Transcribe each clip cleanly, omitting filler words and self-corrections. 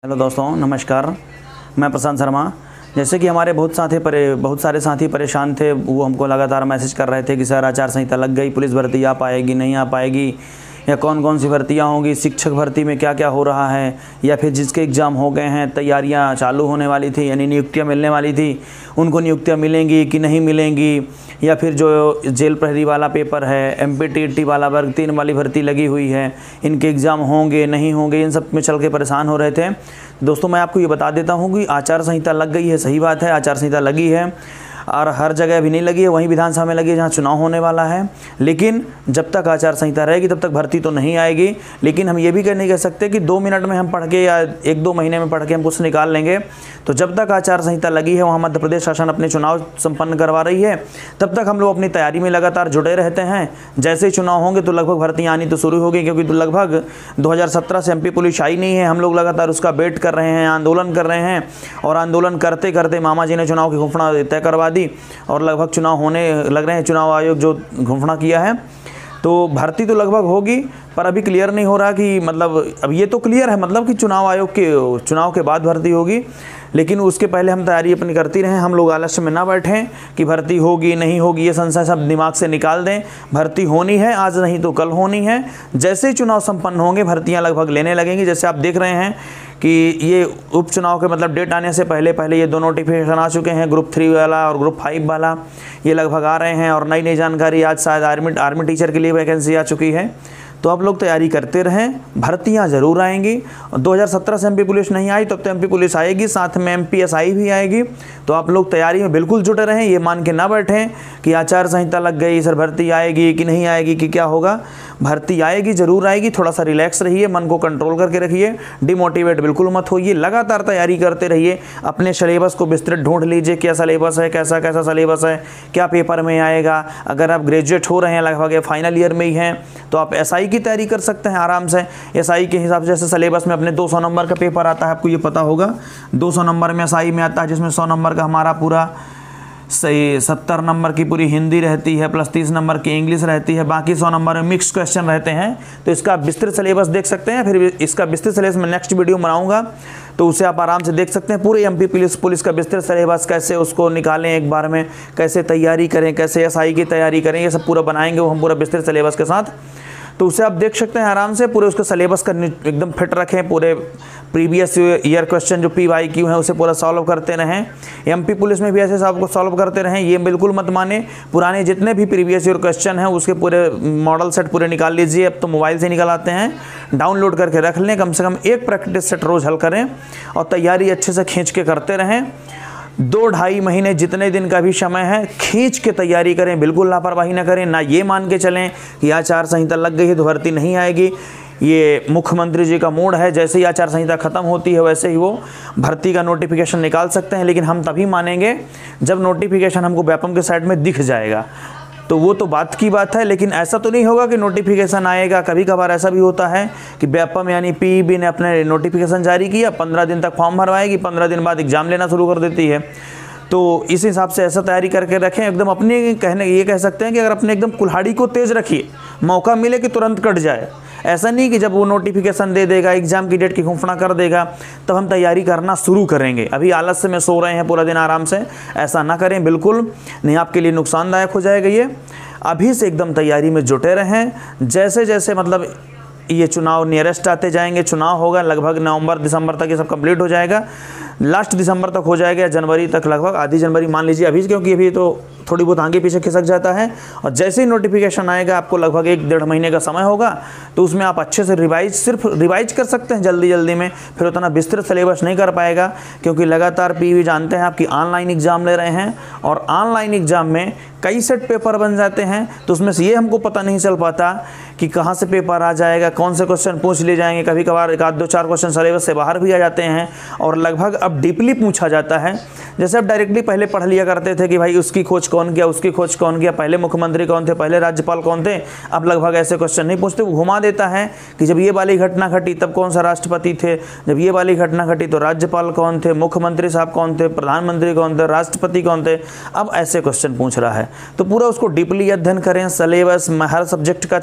Hello दोस्तों, नमस्कार। मैं प्रशांत शर्मा। जैसे कि हमारे बहुत सारे साथी परेशान थे, वो हमको लगातार मैसेज कर रहे थे कि सर आचार संहिता लग गई, पुलिस भर्ती आ पाएगी नहीं आ पाएगी, या कौन कौन सी भर्तियाँ होंगी, शिक्षक भर्ती में क्या क्या हो रहा है, या फिर जिसके एग्ज़ाम हो गए हैं, तैयारियां चालू होने वाली थी यानी नियुक्तियां मिलने वाली थी, उनको नियुक्तियां मिलेंगी कि नहीं मिलेंगी, या फिर जो जेल प्रहरी वाला पेपर है, MPTT वाला वर्ग 3 वाली भर्ती लगी हुई है, इनके एग्ज़ाम होंगे नहीं होंगे, इन सब में चल के परेशान हो रहे थे। दोस्तों, मैं आपको ये बता देता हूँ कि आचार संहिता लग गई है। सही बात है, आचार संहिता लगी है और हर जगह भी नहीं लगी है, वहीं विधानसभा में लगी है जहाँ चुनाव होने वाला है। लेकिन जब तक आचार संहिता रहेगी तब तक भर्ती तो नहीं आएगी। लेकिन हम ये भी नहीं कह सकते कि 2 मिनट में हम पढ़ के या 1-2 महीने में पढ़ के हम कुछ निकाल लेंगे। तो जब तक आचार संहिता लगी है, वहाँ मध्य प्रदेश शासन अपने चुनाव संपन्न करवा रही है, तब तक हम लोग अपनी तैयारी में लगातार जुटे रहते हैं। जैसे ही चुनाव होंगे तो लगभग भर्तियाँ आनी तो शुरू होगी, क्योंकि लगभग 2017 से MP पुलिस आई नहीं है। हम लोग लगातार उसका वेट कर रहे हैं, आंदोलन कर रहे हैं, और आंदोलन करते करते मामा जी ने चुनाव की घोषणा तय करवा दी और लगभग चुनाव होने लग रहे हैं। चुनाव आयोग जो घोषणा किया है, तो भर्ती तो लगभग होगी, पर अभी क्लियर नहीं हो रहा कि मतलब अब ये तो क्लियर है मतलब कि चुनाव आयोग के चुनाव के बाद भर्ती होगी। लेकिन उसके पहले हम तैयारी अपनी करती रहें, हम लोग आलस्य में ना बैठें कि भर्ती होगी नहीं होगी, ये संशय सब दिमाग से निकाल दें। भर्ती होनी है, आज नहीं तो कल होनी है। जैसे ही चुनाव संपन्न होंगे भर्तियां लगभग लेने लगेंगी। जैसे आप देख रहे हैं कि ये उपचुनाव के मतलब डेट आने से पहले पहले ये 2 नोटिफिकेशन आ चुके हैं, ग्रुप 3 वाला और ग्रुप 5 वाला, ये लगभग आ रहे हैं। और नई नई जानकारी, आज शायद आर्मी टीचर के लिए वैकेंसी आ चुकी है। तो आप लोग तैयारी करते रहें, भर्तियां ज़रूर आएंगी। 2017 से MP पुलिस नहीं आई, तब तो MP पुलिस आएगी, साथ में MPSI भी आएगी। तो आप लोग तैयारी में बिल्कुल जुटे रहें, ये मान के ना बैठें कि आचार संहिता लग गई, सर भर्ती आएगी कि नहीं आएगी कि क्या होगा। भर्ती आएगी, ज़रूर आएगी। थोड़ा सा रिलैक्स रहिए, मन को कंट्रोल करके रखिए, डिमोटिवेट बिल्कुल मत होइए, लगातार तैयारी करते रहिए। अपने सिलेबस को विस्तृत ढूंढ लीजिए, क्या सिलेबस है, कैसा कैसा सिलेबस है, क्या पेपर में आएगा। अगर आप ग्रेजुएट हो रहे हैं, लगभग फाइनल ईयर में ही हैं, तो आप SI की तैयारी कर सकते हैं आराम से। SI के हिसाब से जैसे सिलेबस में अपने 200 नंबर का पेपर आता है, आपको ये पता होगा, 200 नंबर में SI में आता है, जिसमें 100 नंबर का हमारा पूरा सही 70 नंबर की पूरी हिंदी रहती है, प्लस 30 नंबर की इंग्लिश रहती है, बाकी 100 नंबर में मिक्स क्वेश्चन रहते हैं। तो इसका विस्तृत सिलेबस देख सकते हैं। फिर इसका विस्तृत सिलेबस में नेक्स्ट वीडियो बनाऊंगा, तो उसे आप आराम से देख सकते हैं। पूरे MP पुलिस का विस्तृत सिलेबस कैसे उसको निकालें एक बार में, कैसे तैयारी करें, कैसे SI की तैयारी करें, ये सब पूरा बनाएंगे वो हम पूरा विस्तृत सिलेबस के साथ। तो उसे आप देख सकते हैं आराम से। पूरे उसके सिलेबस का एकदम फिट रखें, पूरे प्रीवियस ईयर क्वेश्चन जो PYQ हैं उसे पूरा सॉल्व करते रहें। MP पुलिस में भी ऐसे सबको सॉल्व करते रहें। ये बिल्कुल मत माने, पुराने जितने भी प्रीवियस ईयर क्वेश्चन हैं उसके पूरे मॉडल सेट पूरे निकाल लीजिए। अब तो मोबाइल से निकल आते हैं, डाउनलोड करके रख लें। कम से कम 1 प्रैक्टिस सेट रोज़ हल करें और तैयारी अच्छे से खींच के करते रहें। 2-2.5 महीने जितने दिन का भी समय है, खींच के तैयारी करें, बिल्कुल लापरवाही ना करें। ना ये मान के चलें कि आचार संहिता लग गई है तो भर्ती नहीं आएगी। ये मुख्यमंत्री जी का मूड है, जैसे ही आचार संहिता खत्म होती है वैसे ही वो भर्ती का नोटिफिकेशन निकाल सकते हैं। लेकिन हम तभी मानेंगे जब नोटिफिकेशन हमको व्यापम के साइड में दिख जाएगा, तो वो तो बात की बात है। लेकिन ऐसा तो नहीं होगा कि नोटिफिकेशन आएगा। कभी कभार ऐसा भी होता है कि व्यापम यानी PEB ने अपने नोटिफिकेशन जारी किया, 15 दिन तक फॉर्म भरवाएगी, 15 दिन बाद एग्जाम लेना शुरू कर देती है। तो इस हिसाब से ऐसा तैयारी करके रखें। एकदम अपने ये कह सकते हैं कि अगर अपने एकदम कुल्हाड़ी को तेज़ रखिए, मौका मिले कि तुरंत कट जाए। ऐसा नहीं कि जब वो नोटिफिकेशन दे देगा, एग्जाम की डेट की घोषणा कर देगा, तब हम तैयारी करना शुरू करेंगे। अभी आलस्य में सो रहे हैं पूरा दिन आराम से, ऐसा ना करें बिल्कुल नहीं, आपके लिए नुकसानदायक हो जाएगा ये। अभी से एकदम तैयारी में जुटे रहें। जैसे जैसे मतलब ये चुनाव नियरेस्ट आते जाएंगे, चुनाव होगा लगभग नवंबर-दिसंबर तक ये सब कंप्लीट हो जाएगा, लास्ट दिसंबर तक हो जाएगा या जनवरी तक, लगभग आधी जनवरी मान लीजिए अभी, क्योंकि अभी तो थोड़ी बहुत आगे पीछे खिसक जाता है। और जैसे ही नोटिफिकेशन आएगा, आपको लगभग 1-1.5 महीने का समय होगा, तो उसमें आप अच्छे से सिर्फ रिवाइज कर सकते हैं जल्दी में। फिर उतना विस्तृत सिलेबस नहीं कर पाएगा, क्योंकि लगातार PEB जानते हैं आपकी ऑनलाइन एग्जाम ले रहे हैं, और ऑनलाइन एग्जाम में कई सेट पेपर बन जाते हैं। तो उसमें से ये हमको पता नहीं चल पाता कि कहाँ से पेपर आ जाएगा, कौन से क्वेश्चन पूछ लिए जाएंगे। कभी कभार 1-2-4 क्वेश्चन सिलेबस से बाहर भी आ जाते हैं, और लगभग अब डीपली पूछा जाता है। जैसे अब डायरेक्टली पहले पढ़ लिया करते थे कि भाई उसकी खोज कौन किया, उसकी खोज कौन किया, पहले मुख्यमंत्री कौन थे, पहले राज्यपाल कौन थे। अब लगभग ऐसे क्वेश्चन नहीं पूछते, वो घुमा देता है कि जब ये वाली घटना घटी तब कौन सा राष्ट्रपति थे, जब ये वाली घटना घटी तो राज्यपाल कौन थे, मुख्यमंत्री साहब कौन थे, प्रधानमंत्री कौन थे, राष्ट्रपति कौन थे। अब ऐसे क्वेश्चन पूछ रहा है, तो पूरा उसको डीपली अध्ययन करें। सिलेबस हर सब्जेक्ट का, चाहे वो मैथ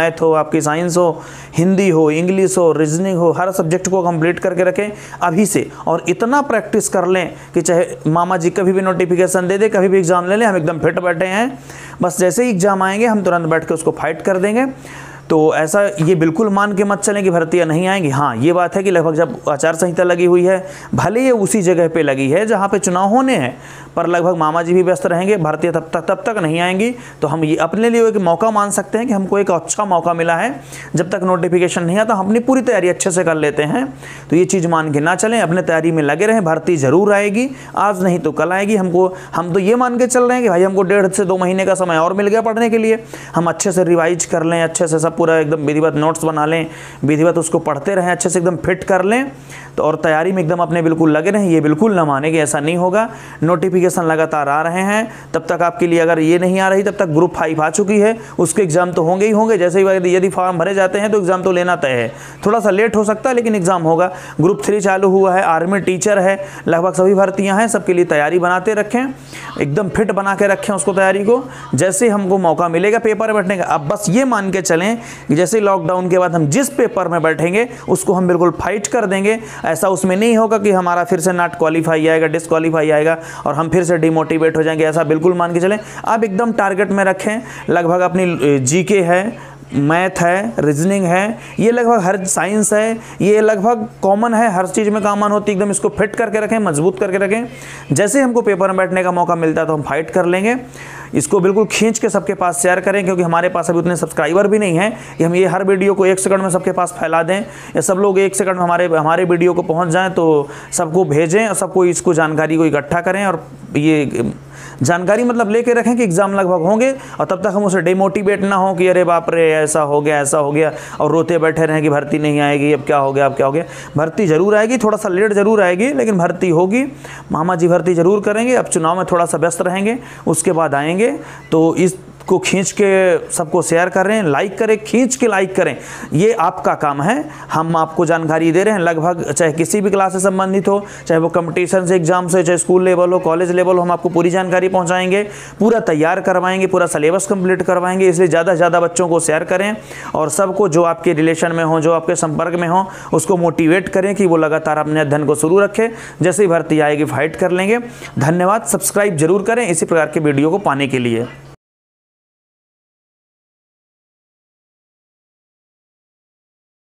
मैथ हो, आपकी साइंस हो, हिंदी हो, इंग्लिश हो, रीजनिंग हो, हर सब्जेक्ट को कंप्लीट करके रखें अभी से। और इतना प्रैक्टिस कर लें कि चाहे मामा जी कभी भी नोटिफिकेशन दे दे, कभी भी एग्ज़ाम ले लें, हम एकदम फिट बैठे हैं। बस जैसे ही एग्ज़ाम आएंगे हम तुरंत बैठ के उसको फाइट कर देंगे। तो ऐसा ये बिल्कुल मान के मत चलें कि भर्तियाँ नहीं आएंगी। हाँ, ये बात है कि लगभग जब आचार संहिता लगी हुई है, भले ये उसी जगह पे लगी है जहाँ पे चुनाव होने हैं, पर लगभग मामा जी भी व्यस्त रहेंगे, भर्तियाँ तब तक नहीं आएंगी। तो हम ये अपने लिए एक मौका मान सकते हैं कि हमको एक अच्छा मौका मिला है। जब तक नोटिफिकेशन नहीं आता हम अपनी पूरी तैयारी अच्छे से कर लेते हैं। तो ये चीज़ मान के ना चलें, अपने तैयारी में लगे रहें। भर्ती ज़रूर आएगी, आज नहीं तो कल आएगी। हम तो ये मान के चल रहे हैं कि भाई हमको 1.5 से 2 महीने का समय और मिल गया पढ़ने के लिए। हम अच्छे से रिवाइज कर लें, अच्छे से सब पूरा एकदम विधिवत नोट्स बना लें, विधिवत उसको पढ़ते रहें, अच्छे से एकदम फिट कर लें। तो और तैयारी में एकदम अपने बिल्कुल लगे रहें। ये बिल्कुल ना माने कि ऐसा नहीं होगा। नोटिफिकेशन लगातार आ रहे हैं, तब तक आपके लिए अगर ये नहीं आ रही तब तक ग्रुप 5 आ चुकी है, उसके एग्ज़ाम तो होंगे ही होंगे। जैसे ही यदि फॉर्म भरे जाते हैं तो एग्ज़ाम तो लेना तय है। थोड़ा सा लेट हो सकता है लेकिन एग्ज़ाम होगा। ग्रुप 3 चालू हुआ है, आर्मी टीचर है, लगभग सभी भर्तियाँ हैं। सबके लिए तैयारी बनाते रखें, एकदम फिट बना के रखें उसको, तैयारी को। जैसे हमको मौका मिलेगा पेपर में बैठने का, अब बस ये मान के चलें कि जैसे लॉकडाउन के बाद हम जिस पेपर में बैठेंगे उसको हम बिल्कुल फाइट कर देंगे। ऐसा उसमें नहीं होगा कि हमारा फिर से नॉट क्वालिफाई आएगा, डिसक्वालीफाई आएगा और हम फिर से डिमोटिवेट हो जाएंगे। ऐसा बिल्कुल मान के चलें। आप एकदम टारगेट में रखें। लगभग अपनी जीके है, मैथ है, रीजनिंग है, ये लगभग हर साइंस है, ये लगभग कॉमन है, हर चीज़ में कॉमन होती है। एकदम इसको फिट करके रखें, मजबूत करके रखें। जैसे हमको पेपर में बैठने का मौका मिलता है तो हम फाइट कर लेंगे। इसको बिल्कुल खींच के सबके पास शेयर करें, क्योंकि हमारे पास अभी उतने सब्सक्राइबर भी नहीं हैं कि हम ये हर वीडियो को 1 सेकंड में सबके पास फैला दें, या सब लोग 1 सेकंड में हमारे वीडियो को पहुंच जाएं। तो सबको भेजें और सबको इसको जानकारी को इकट्ठा करें और ये जानकारी मतलब लेके रखें कि एग्ज़ाम लगभग होंगे, और तब तक हम उसे डिमोटिवेट ना हो कि अरे बाप रे ऐसा हो गया, और रोते बैठे रहें कि भर्ती नहीं आएगी, अब क्या हो गया। भर्ती ज़रूर आएगी, थोड़ा सा लेट ज़रूर आएगी, लेकिन भर्ती होगी। मामा जी भर्ती ज़रूर करेंगे। अब चुनाव में थोड़ा सा व्यस्त रहेंगे, उसके बाद आएंगे। तो इसको खींच के सबको शेयर कर रहे हैं, लाइक करें, खींच के लाइक करें। ये आपका काम है। हम आपको जानकारी दे रहे हैं, लगभग चाहे किसी भी क्लास से संबंधित हो, चाहे वो कंपटीशन से, एग्जाम से, चाहे स्कूल लेवल हो, कॉलेज लेवल हो, हम आपको पूरी जानकारी पहुंचाएंगे, पूरा तैयार करवाएंगे, पूरा सिलेबस कंप्लीट करवाएंगे। इसलिए ज़्यादा से ज़्यादा बच्चों को शेयर करें और सबको जो आपके रिलेशन में हो, जो आपके संपर्क में हो, उसको मोटिवेट करें कि वो लगातार अपने अध्ययन को शुरू रखें। जैसे ही भर्ती आएगी फाइट कर लेंगे। धन्यवाद। सब्सक्राइब जरूर करें इसी प्रकार के वीडियो को पाने के लिए।